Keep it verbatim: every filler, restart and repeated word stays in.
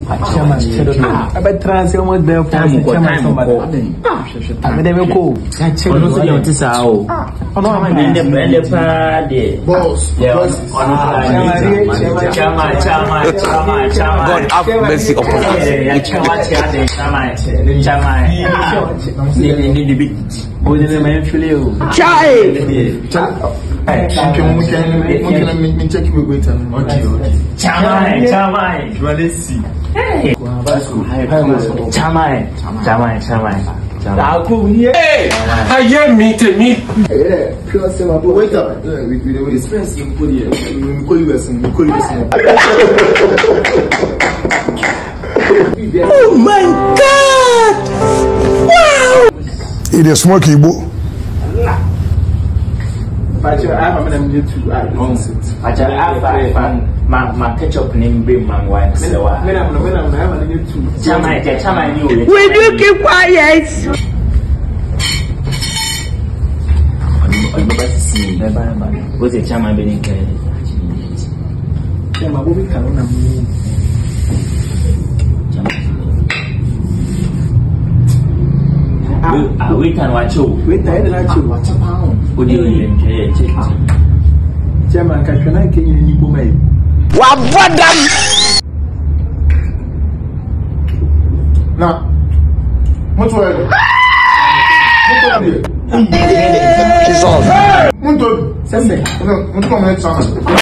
Chairman, I bet trans almost there for chairman somebody. I bet they will go. I check on the Sao. Oh, no, I'm in the party. Boss, boss, chairman, chairman, chairman, chairman. God have mercy upon us. Chairman, chairman, chairman. Need to be with the man feel. Child. Chairman, chairman, let's see. Hey, chairman, chairman, chairman. Hey, I hear me to me. Wait up. We will express you put here. We call you as we call you as. Oh my God! Wow! It is smoky book. But you have a minute to add nonsense. I have my ketchup name be man wine. Will you keep quiet? What's the chairman being carried? Chairman, what we can Ah, we can watch you. Wait, I didn't watch you. Watch a pound. Would you enjoy it? Chairman, can I get you any woman? What? What? Now, what's wrong? It's all. Muito. Sempre. Não, não come next time.